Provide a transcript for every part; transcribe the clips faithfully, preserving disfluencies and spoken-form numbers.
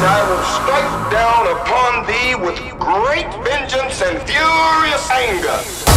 and I will strike down upon thee with great vengeance and furious anger.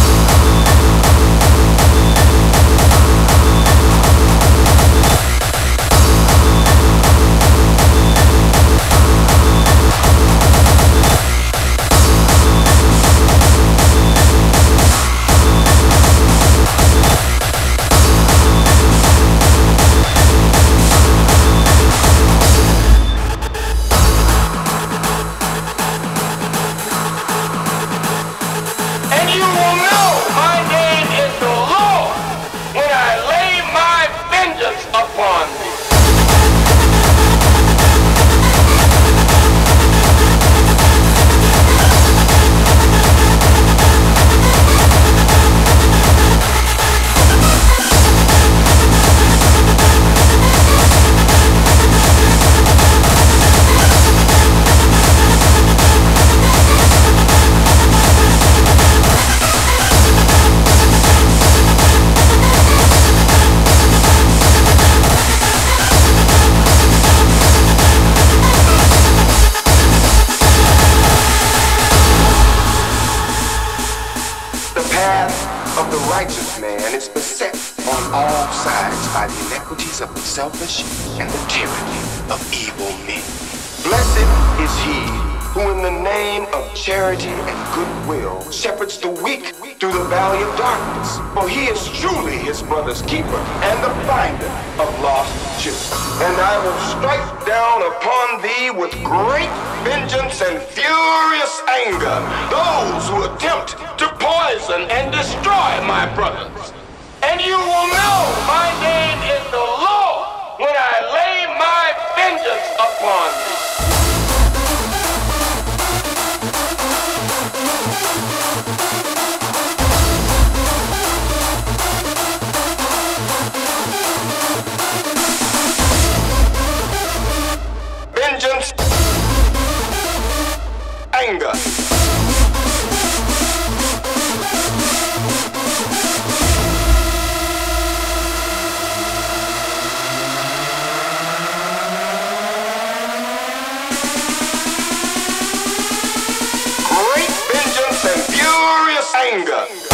Of the righteous man is beset on all sides by the inequities of the selfish and the tyranny of evil men. Blessed is he who in the name of charity and goodwill shepherds the weak through the valley of darkness, for he is truly his brother's keeper and the finder of lost children. And I will strike down upon thee with great vengeance and furious anger those who attempt to poison and destroy my brothers. And you will know my name is the Lord when I lay my vengeance upon thee. Vengeance, anger. Great vengeance and furious anger.